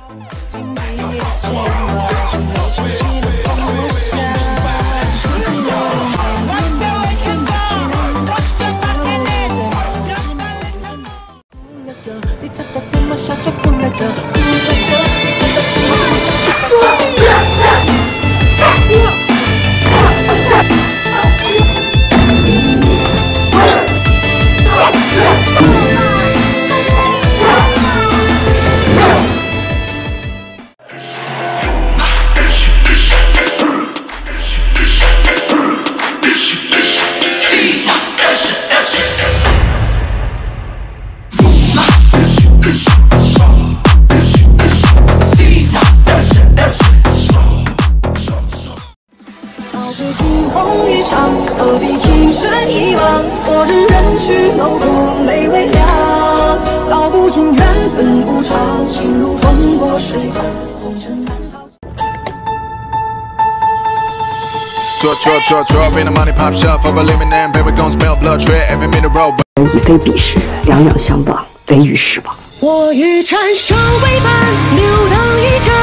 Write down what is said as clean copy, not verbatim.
何必情深一往？昨日人去楼空泪微凉。道不尽缘分无常，情如风过水寒，红尘难逃。 以非彼时，两两相望，唯余是往。 我与禅手为伴，留当一场。